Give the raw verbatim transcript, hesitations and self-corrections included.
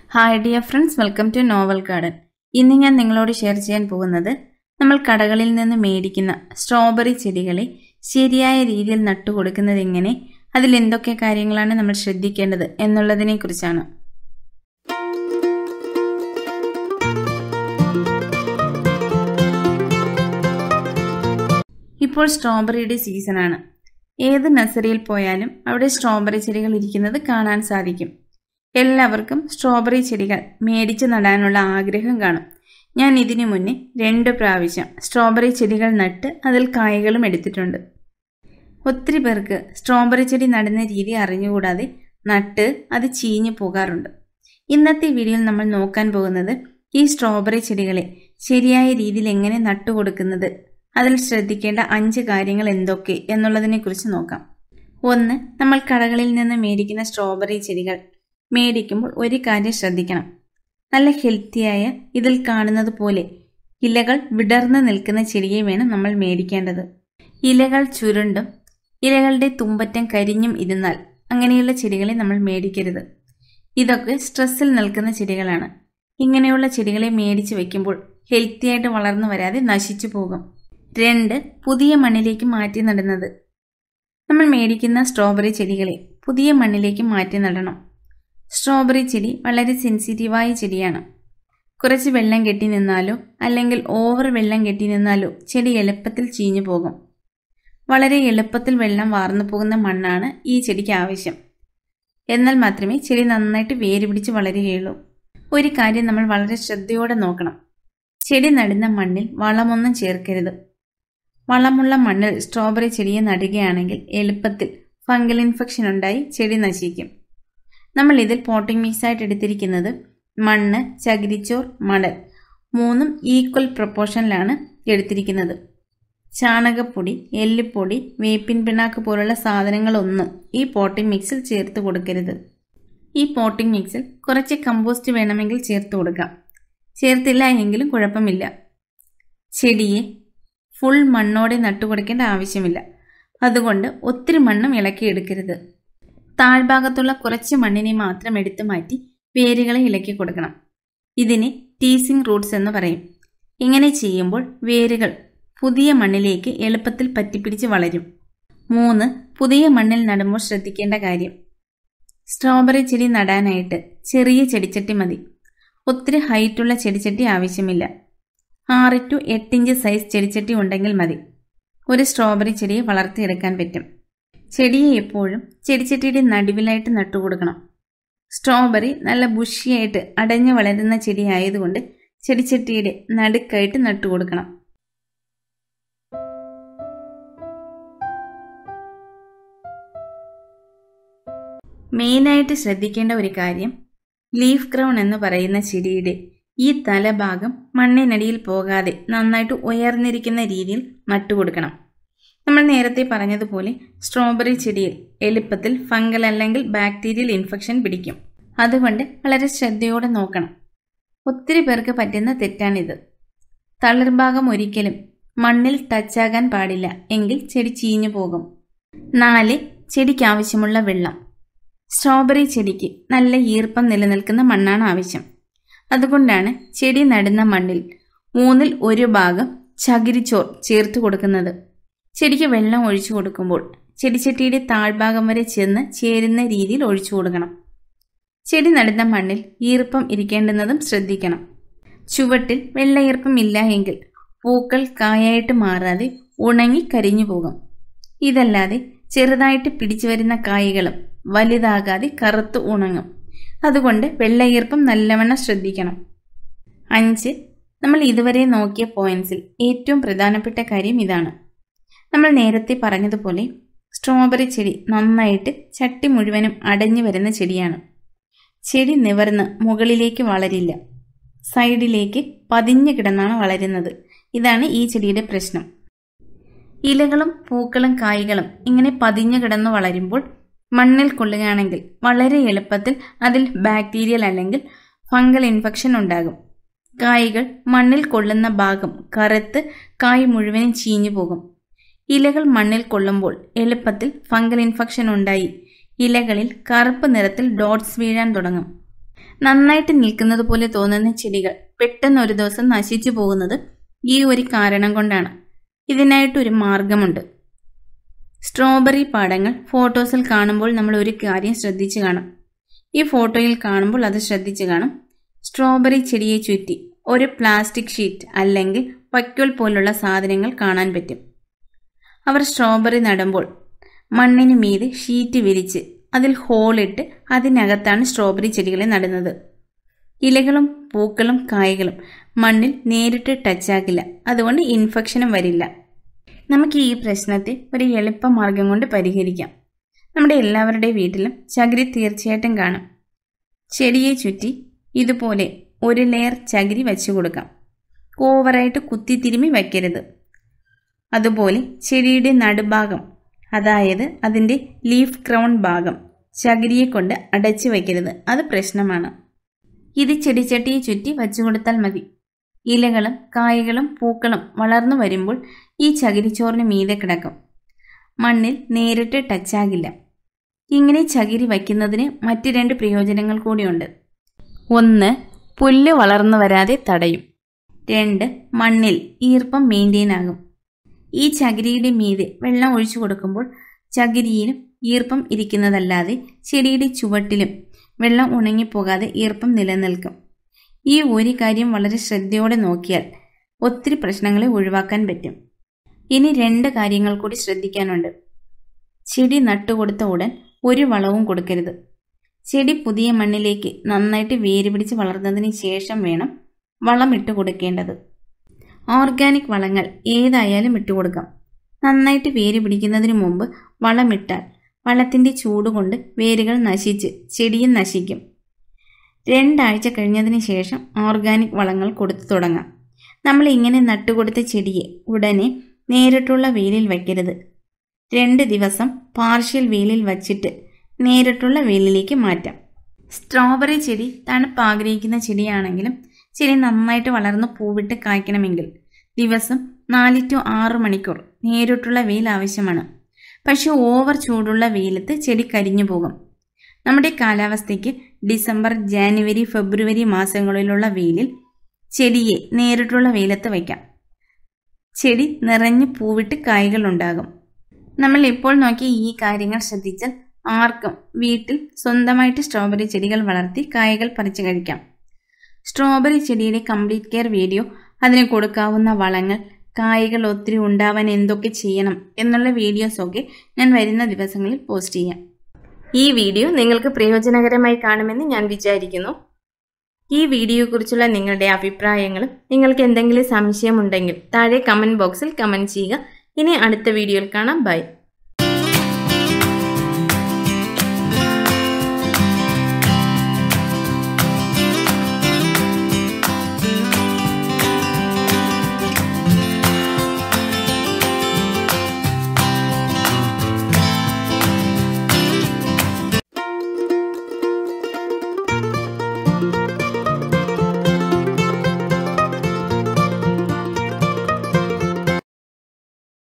Hi dear friends, welcome to Novel Garden. ഇന്ന് ഞാൻ നിങ്ങളോട് ഷെയർ ചെയ്യാൻ പോകുന്നത് നമ്മൾ കടകളിൽ നിന്ന് മേടിക്കുന്ന സ്ട്രോബെറി ചെടികളെ ശരിയായ രീതിയിൽ നട്ടുകൊടുക്കുന്നത് എങ്ങനെ, അതിൽ എന്തൊക്കെ കാര്യങ്ങളാണ് നമ്മൾ ശ്രദ്ധിക്കേണ്ടത് എന്നുള്ളതിനെക്കുറിച്ചാണ്. ഇപ്പോൾ സ്ട്രോബെറിയുടെ സീസണാണ്. ഏത് നഴ്സറിയിൽ പോയാലും അവിടെ സ്ട്രോബെറി ചെടികൾ ഇരിക്കുന്നത് കാണാൻ സാധിക്കും. എല്ലാവർക്കും സ്ട്രോബെറി ചെടികൾ മേടിച്ച് നടാനുള്ള ആഗ്രഹം കാണും. ഞാൻ ഇതിനു മുന്നേ രണ്ട് പ്രാവശ്യം സ്ട്രോബെറി ചെടികൾ നട്ട് അതിൽ കായകളും എടുത്തിട്ടുണ്ട്. ഒത്തിരി പേർക്ക് സ്ട്രോബെറി ചെടി നടുന്ന രീതി അറിഞ്ഞുകൂടാതെ നട്ട് അത് ചീഞ്ഞു പോകാറുണ്ട്. ഇന്നത്തെ വീഡിയോയിൽ നമ്മൾ നോക്കാൻ പോകുന്നത് ഈ സ്ട്രോബെറി ചെടികളെ ശരിയായ രീതിയിൽ എങ്ങനെ നട്ടുകൊടുക്കുന്നത്, അതിൽ ശ്രദ്ധിക്കേണ്ട അഞ്ച് കാര്യങ്ങൾ എന്തൊക്കെ എന്നുള്ളതിനെക്കുറിച്ച് നോക്കാം. ഒന്ന്, നമ്മൾ കടകളിൽ നിന്ന് മേടിക്കുന്ന സ്ട്രോബെറി ചെടികൾ മേടിക്കുമ്പോൾ ഒരു കാര്യം ശ്രദ്ധിക്കണം. നല്ല ഹെൽത്തിയായ ഇതിൽ കാണുന്നത് പോലെ ഇലകൾ വിടർന്ന് നിൽക്കുന്ന ചെടിയെ വേണം നമ്മൾ മേടിക്കേണ്ടത്. ഇലകൾ ചുരുണ്ടും ഇലകളുടെ തുമ്പറ്റം കരിഞ്ഞും ഇരുന്നാൽ അങ്ങനെയുള്ള ചെടികളെ നമ്മൾ മേടിക്കരുത്. ഇതൊക്കെ സ്ട്രെസ്സിൽ നിൽക്കുന്ന ചെടികളാണ്. ഇങ്ങനെയുള്ള ചെടികളെ മേടിച്ച് വെക്കുമ്പോൾ ഹെൽത്തിയായിട്ട് വളർന്നു വരാതെ നശിച്ചു പോകും. രണ്ട്, പുതിയ മണ്ണിലേക്ക് മാറ്റി നടുന്നത്. നമ്മൾ മേടിക്കുന്ന സ്ട്രോബെറി ചെടികളെ പുതിയ മണ്ണിലേക്ക് മാറ്റി നടണം. സ്ട്രോബെറി ചെടി വളരെ സെൻസിറ്റീവായ ചെടിയാണ്. കുറച്ച് വെള്ളം കെട്ടി നിന്നാലോ അല്ലെങ്കിൽ ഓവർ വെള്ളം കെട്ടി നിന്നാലോ ചെടി എളുപ്പത്തിൽ ചീഞ്ഞു പോകും. വളരെ എളുപ്പത്തിൽ വെള്ളം വാർന്നു പോകുന്ന മണ്ണാണ് ഈ ചെടിക്ക് ആവശ്യം. എന്നാൽ മാത്രമേ ചെടി നന്നായിട്ട് വേര് പിടിച്ച് വളരുകയുള്ളൂ. ഒരു കാര്യം നമ്മൾ വളരെ ശ്രദ്ധയോടെ നോക്കണം. ചെടി നടുന്ന മണ്ണിൽ വളമൊന്നും ചേർക്കരുത്. വളമുള്ള മണ്ണിൽ സ്ട്രോബെറി ചെടിയെ നടുകയാണെങ്കിൽ എളുപ്പത്തിൽ ഫംഗൽ ഇൻഫെക്ഷൻ ഉണ്ടായി ചെടി നശിക്കും. നമ്മൾ ഇതിൽ പോട്ടിംഗ് മിക്സ് ആയിട്ട് എടുത്തിരിക്കുന്നത് മണ്ണ്, ചകിരിച്ചോർ, മണൽ മൂന്നും ഈക്വൽ പ്രൊപ്പോർഷനിലാണ് എടുത്തിരിക്കുന്നത്. ചാണകപ്പൊടി, എല്ലുപൊടി, വേപ്പിൻ പിണ്ണാക്ക് പോലുള്ള സാധനങ്ങളൊന്നും ഈ പോട്ടിംഗ് മിക്സിൽ ചേർത്ത് കൊടുക്കരുത്. ഈ പോട്ടിംഗ് മിക്സിൽ കുറച്ച് കമ്പോസ്റ്റ് വേണമെങ്കിൽ ചേർത്ത് കൊടുക്കാം. ചേർത്തില്ല എങ്കിലും കുഴപ്പമില്ല. ചെടിയെ ഫുൾ മണ്ണോടെ നട്ടുകൊടുക്കേണ്ട ആവശ്യമില്ല. അതുകൊണ്ട് ഒത്തിരി മണ്ണും ഇളക്കിയെടുക്കരുത്. താഴ്ഭാഗത്തുള്ള കുറച്ച് മണ്ണിനെ മാത്രം എടുത്തു മാറ്റി വേരുകളെ ഇളക്കി കൊടുക്കണം. ഇതിനെ ടീസിംഗ് റൂട്ട്സ് എന്ന് പറയും. ഇങ്ങനെ ചെയ്യുമ്പോൾ വേരുകൾ പുതിയ മണ്ണിലേക്ക് എളുപ്പത്തിൽ പറ്റിപ്പിടിച്ച് വളരും. മൂന്ന്, പുതിയ മണ്ണിൽ നടുമ്പോൾ ശ്രദ്ധിക്കേണ്ട കാര്യം. സ്ട്രോബെറി ചെടി നടാനായിട്ട് ചെറിയ ചെടിച്ചട്ടി മതി. ഒത്തിരി ഹൈറ്റുള്ള ചെടിച്ചട്ടി ആവശ്യമില്ല. ആറ് ടു എട്ട് ഇഞ്ച് സൈസ് ചെടിച്ചട്ടി ഉണ്ടെങ്കിൽ മതി. ഒരു സ്ട്രോബെറി ചെടിയെ വളർത്തിയെടുക്കാൻ പറ്റും. ചെടിയെ എപ്പോഴും ചെടിച്ചട്ടിയുടെ നടുവിലായിട്ട് നട്ടുകൊടുക്കണം. സ്ട്രോബെറി നല്ല ബുഷിയായിട്ട് അടഞ്ഞു വളരുന്ന ചെടി ആയതുകൊണ്ട് ചെടിച്ചട്ടിയുടെ നടുക്കായിട്ട് നട്ടുകൊടുക്കണം. മെയിനായിട്ട് ശ്രദ്ധിക്കേണ്ട ഒരു കാര്യം, ലീഫ് ക്രൗൺ എന്ന് പറയുന്ന ചെടിയുടെ ഈ തലഭാഗം മണ്ണിനടിയിൽ പോകാതെ നന്നായിട്ട് ഉയർന്നിരിക്കുന്ന രീതിയിൽ നട്ടുകൊടുക്കണം. നമ്മൾ നേരത്തെ പറഞ്ഞതുപോലെ സ്ട്രോബെറി ചെടിയിൽ എളുപ്പത്തിൽ ഫംഗൽ അല്ലെങ്കിൽ ബാക്ടീരിയൽ ഇൻഫെക്ഷൻ പിടിക്കും. അതുകൊണ്ട് വളരെ ശ്രദ്ധയോടെ നോക്കണം. ഒത്തിരി പേർക്ക് പറ്റുന്ന തെറ്റാണിത്. തളിർഭാഗം ഒരിക്കലും മണ്ണിൽ ടച്ചാകാൻ പാടില്ല, എങ്കിൽ ചെടി ചീഞ്ഞു പോകും. നാല്, ചെടിക്ക് ആവശ്യമുള്ള വെള്ളം. സ്ട്രോബെറി ചെടിക്ക് നല്ല ഈർപ്പം നിലനിൽക്കുന്ന മണ്ണാണ് ആവശ്യം. അതുകൊണ്ടാണ് ചെടി നടുന്ന മണ്ണിൽ മൂന്നിൽ ഒരു ഭാഗം ചകിരിച്ചോർ ചേർത്ത് കൊടുക്കുന്നത്. ചെടിക്ക് വെള്ളം ഒഴിച്ചു കൊടുക്കുമ്പോൾ ചെടിച്ചട്ടിയുടെ താഴ്ഭാഗം വരെ ചെന്ന് ചേരുന്ന രീതിയിൽ ഒഴിച്ചു കൊടുക്കണം. ചെടി നടുന്ന മണ്ണിൽ ഈർപ്പം ഇരിക്കേണ്ടുന്നതും ശ്രദ്ധിക്കണം. ചുവട്ടിൽ വെള്ള ഈർപ്പം ഇല്ല എങ്കിൽ പൂക്കൾ കായായിട്ട് മാറാതെ ഉണങ്ങി കരിഞ്ഞു പോകും. ഇതല്ലാതെ ചെറുതായിട്ട് പിടിച്ചു വരുന്ന കായ്കളും വലുതാകാതെ കറുത്ത് ഉണങ്ങും. അതുകൊണ്ട് വെള്ള ഈർപ്പം നല്ലവണ്ണം ശ്രദ്ധിക്കണം. അഞ്ച്, നമ്മൾ ഇതുവരെ നോക്കിയ പോയിന്റ്സിൽ ഏറ്റവും പ്രധാനപ്പെട്ട കാര്യം ഇതാണ്. നമ്മൾ നേരത്തെ പറഞ്ഞതുപോലെ സ്ട്രോബെറി ചെടി നന്നായിട്ട് ചട്ടി മുഴുവനും അടഞ്ഞു വരുന്ന ചെടിയാണ്. ചെടി നിവർന്ന് മുകളിലേക്ക് വളരില്ല. സൈഡിലേക്ക് പതിഞ്ഞു കിടന്നാണ് വളരുന്നത്. ഇതാണ് ഈ ചെടിയുടെ പ്രശ്നം. ഇലകളും പൂക്കളും കായ്കളും ഇങ്ങനെ പതിഞ്ഞു കിടന്നു വളരുമ്പോൾ മണ്ണിൽ കൊള്ളുകയാണെങ്കിൽ വളരെ എളുപ്പത്തിൽ അതിൽ ബാക്ടീരിയൽ അല്ലെങ്കിൽ ഫംഗൽ ഇൻഫെക്ഷൻ ഉണ്ടാകും. കായ്കൾ മണ്ണിൽ കൊള്ളുന്ന ഭാഗം കറുത്ത് കായ് മുഴുവനും ചീഞ്ഞു പോകും. ഇലകൾ മണ്ണിൽ കൊള്ളുമ്പോൾ എളുപ്പത്തിൽ ഫംഗൽ ഇൻഫെക്ഷൻ ഉണ്ടായി ഇലകളിൽ കറുപ്പ് നിറത്തിൽ ഡോട്ട്സ് വീഴാൻ തുടങ്ങും. നന്നായിട്ട് നിൽക്കുന്നത് പോലെ തോന്നുന്ന ചെടികൾ പെട്ടെന്ന് ഒരു ദിവസം നശിച്ചു പോകുന്നത് ഈ ഒരു കാരണം കൊണ്ടാണ്. ഇതിനായിട്ടൊരു മാർഗമുണ്ട്. സ്ട്രോബെറി പാടങ്ങൾ ഫോട്ടോസിൽ കാണുമ്പോൾ നമ്മൾ ഒരു കാര്യം ശ്രദ്ധിച്ചു കാണും. ഈ ഫോട്ടോയിൽ കാണുമ്പോൾ അത് ശ്രദ്ധിച്ചു കാണും. സ്ട്രോബെറി ചെടിയെ ചുറ്റി ഒരു പ്ലാസ്റ്റിക് ഷീറ്റ് അല്ലെങ്കിൽ വൈക്കോൽ പോലുള്ള സാധനങ്ങൾ കാണാൻ പറ്റും. അവർ സ്ട്രോബെറി നടുമ്പോൾ മണ്ണിന് മീതെ ഷീറ്റ് വിരിച്ച് അതിൽ ഹോളിട്ട് അതിനകത്താണ് സ്ട്രോബെറി ചെടികളെ നടുന്നത്. ഇലകളും പൂക്കളും കായ്കളും മണ്ണിൽ നേരിട്ട് ടച്ചാക്കില്ല. അതുകൊണ്ട് ഇൻഫെക്ഷനും വരില്ല. നമുക്ക് ഈ പ്രശ്നത്തെ ഒരു എളുപ്പമാർഗം കൊണ്ട് പരിഹരിക്കാം. നമ്മുടെ എല്ലാവരുടെയും വീട്ടിലും ചകിരി തീർച്ചയായിട്ടും കാണും. ചെടിയെ ചുറ്റി ഇതുപോലെ ഒരു ലെയർ ചകിരി വെച്ചു കൊടുക്കാം. ഓവറായിട്ട് കുത്തിത്തിരുമി വയ്ക്കരുത്. അതുപോലെ ചെടിയുടെ നടുഭാഗം, അതായത് അതിൻ്റെ ലീഫ് ക്രൗൺ ഭാഗം ചകിരിയെ കൊണ്ട് അടച്ചു വയ്ക്കരുത്. അത് പ്രശ്നമാണ്. ഇത് ചെടിച്ചട്ടിയെ ചുറ്റി വച്ചു കൊടുത്താൽ മതി. ഇലകളും കായകളും പൂക്കളും വളർന്നു വരുമ്പോൾ ഈ ചകിരിച്ചോറിന് മീതെ കിടക്കും. മണ്ണിൽ നേരിട്ട് ടച്ചാകില്ല. ഇങ്ങനെ ചകിരി വയ്ക്കുന്നതിന് മറ്റ് രണ്ട് പ്രയോജനങ്ങൾ കൂടിയുണ്ട്. ഒന്ന്, പുല്ല് വളർന്നു വരാതെ തടയും. രണ്ട്, മണ്ണിൽ ഈർപ്പം മെയിൻറ്റെയിൻ ആകും. ഈ ചകിരിയുടെ മീതെ വെള്ളം ഒഴിച്ചു കൊടുക്കുമ്പോൾ ചകിരിയിലും ഈർപ്പം ഇരിക്കുന്നതല്ലാതെ ചെടിയുടെ ചുവട്ടിലും വെള്ളം ഉണങ്ങിപ്പോകാതെ ഈർപ്പം നിലനിൽക്കും. ഈ ഒരു കാര്യം വളരെ ശ്രദ്ധയോടെ നോക്കിയാൽ ഒത്തിരി പ്രശ്നങ്ങളെ ഒഴിവാക്കാൻ പറ്റും. ഇനി രണ്ട് കാര്യങ്ങൾ കൂടി ശ്രദ്ധിക്കാനുണ്ട്. ചെടി നട്ടുകൊടുത്ത ഉടൻ ഒരു വളവും കൊടുക്കരുത്. ചെടി പുതിയ മണ്ണിലേക്ക് നന്നായിട്ട് വേര് പിടിച്ച് വളർന്നതിന് ശേഷം വേണം വളം ഇട്ട് കൊടുക്കേണ്ടത്. ഓർഗാനിക് വളങ്ങൾ ഏതായാലും ഇട്ടുകൊടുക്കാം. നന്നായിട്ട് വേര് പിടിക്കുന്നതിന് മുമ്പ് വളമിട്ടാൽ വളത്തിൻ്റെ ചൂടുകൊണ്ട് വേരുകൾ നശിച്ച് ചെടിയും നശിക്കും. രണ്ടാഴ്ച കഴിഞ്ഞതിന് ശേഷം ഓർഗാനിക് വളങ്ങൾ കൊടുത്തു തുടങ്ങാം. നമ്മൾ ഇങ്ങനെ നട്ടുകൊടുത്ത ചെടിയെ ഉടനെ നേരിട്ടുള്ള വെയിലിൽ വയ്ക്കരുത്. രണ്ട് ദിവസം പാർഷ്യൽ വെയിലിൽ വച്ചിട്ട് നേരിട്ടുള്ള വെയിലിലേക്ക് മാറ്റാം. സ്ട്രോബെറി ചെടി തണുപ്പ് ആഗ്രഹിക്കുന്ന ചെടിയാണെങ്കിലും ചെടി നന്നായിട്ട് വളർന്ന് പൂവിട്ട് കായ്ക്കണമെങ്കിൽ ദിവസം നാല് ടു ആറ് മണിക്കൂർ നേരിട്ടുള്ള വെയിൽ ആവശ്യമാണ്. പക്ഷെ ഓവർ ചൂടുള്ള വെയിലത്ത് ചെടി കരിഞ്ഞു പോകും. നമ്മുടെ കാലാവസ്ഥയ്ക്ക് ഡിസംബർ, ജാനുവരി, ഫെബ്രുവരി മാസങ്ങളിലുള്ള വെയിലിൽ ചെടിയെ നേരിട്ടുള്ള വെയിലത്ത് വയ്ക്കാം. ചെടി നിറഞ്ഞ് പൂവിട്ട് കായ്കൾ ഉണ്ടാകും. നമ്മൾ ഇപ്പോൾ നോക്കിയ ഈ കാര്യങ്ങൾ ശ്രദ്ധിച്ചാൽ ആർക്കും വീട്ടിൽ സ്വന്തമായിട്ട് സ്ട്രോബെറി ചെടികൾ വളർത്തി കായ്കൾ പറിച്ചു കഴിക്കാം. സ്ട്രോബെറി ചെടിയുടെ കംപ്ലീറ്റ് കെയർ വീഡിയോ, അതിന് കൊടുക്കാവുന്ന വളങ്ങൾ, കായ്കൾ ഒത്തിരി ഉണ്ടാവാൻ എന്തൊക്കെ ചെയ്യണം എന്നുള്ള വീഡിയോസൊക്കെ ഞാൻ വരുന്ന ദിവസങ്ങളിൽ പോസ്റ്റ് ചെയ്യാം. ഈ വീഡിയോ നിങ്ങൾക്ക് പ്രയോജനകരമായി കാണുമെന്ന് ഞാൻ വിചാരിക്കുന്നു. ഈ വീഡിയോയെക്കുറിച്ചുള്ള നിങ്ങളുടെ അഭിപ്രായങ്ങളും നിങ്ങൾക്ക് എന്തെങ്കിലും സംശയമുണ്ടെങ്കിൽ താഴെ കമൻറ്റ് ബോക്സിൽ കമൻറ്റ് ചെയ്യുക. ഇനി അടുത്ത വീഡിയോയിൽ കാണാം. ബൈ.